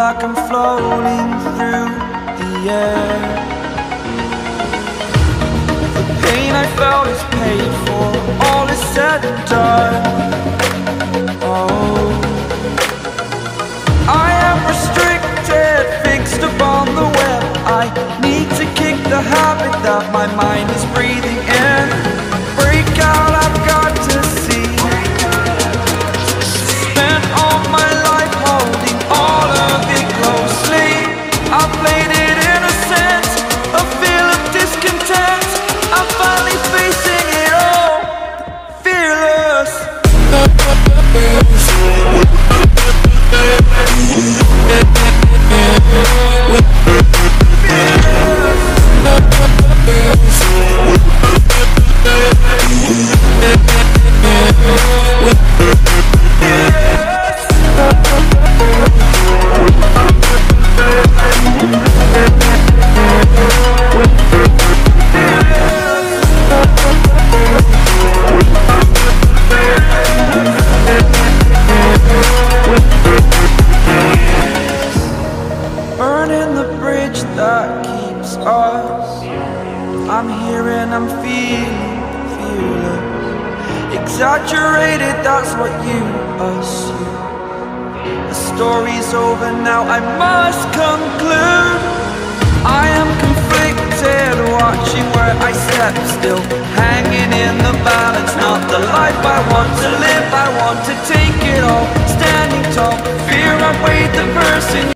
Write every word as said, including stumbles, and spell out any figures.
like I'm floating through the air. The pain I felt is paid for, all is said and done. Oh, I am restricted, fixed upon the web. I need to kick the habit that my mind is breathing in. Break out, I've got to see. Spent all my life holding all of it closely. I played it innocent, a feel of discontent. I'm finally facing it all, fearless. Burning the bridge that keeps us. I'm here and I'm feeling fearless. Exaggerated, that's what you assume. The story's over now, I must conclude. I am conflicted, watching where I step still, hanging in the balance. Not the life I want to live, I want to take it all. Standing tall, fear I weighed the person